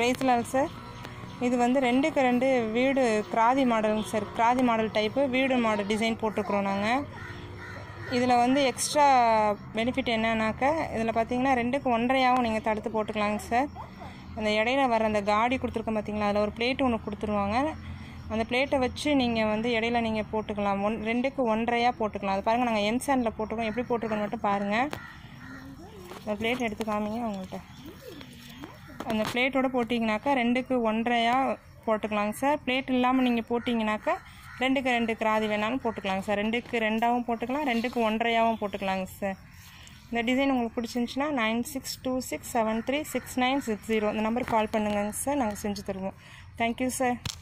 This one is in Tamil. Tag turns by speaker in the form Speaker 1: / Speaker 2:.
Speaker 1: பிரைஸ்லாம் சார். இது வந்து 2க்கு 2 வீடு கிராதி மாடலுங்க சார். கிராதி மாடல் டைப்பு வீடு மாடல் டிசைன் போட்டுக்கிறோம் நாங்கள். இதில் வந்து எக்ஸ்ட்ரா பெனிஃபிட் என்னன்னாக்கா, இதில் பார்த்தீங்கன்னா 2க்கு 1.5 நீங்கள் தடுத்து போட்டுக்கலாங்க சார். அந்த இடையில வர அந்த காடி கொடுத்துருக்கோம் பார்த்தீங்களா, அதில் ஒரு பிளேட்டு ஒன்று கொடுத்துருவாங்க. அந்த பிளேட்டை வச்சு நீங்கள் வந்து இடையில நீங்கள் போட்டுக்கலாம். 2க்கு 1.5 போட்டுக்கலாம். அது பாருங்கள், நாங்கள் எம்சாண்டில் போட்டுருக்கோம். எப்படி போட்டிருக்கோன்னு மட்டும் பாருங்கள். அந்த பிளேட் எடுத்து காமிங்க அவங்கள்ட்ட. அந்த பிளேட்டோடு போட்டிங்கனாக்கா 2க்கு 1.5 போட்டுக்கலாங்க சார். பிளேட் இல்லாமல் நீங்கள் போட்டிங்கனாக்கா 2க்கு 2 கிராதி வேணாலும் போட்டுக்கலாங்க சார். 2க்கு 2 போட்டுக்கலாம், 2க்கு 1.5 போட்டுக்கலாங்க சார். இந்த டிசைன் உங்களுக்கு பிடிச்சிருந்துச்சுன்னா 9626736960 இந்த நம்பருக்கு கால் பண்ணுங்க சார். நாங்கள் செஞ்சு தருவோம். Thank you sir.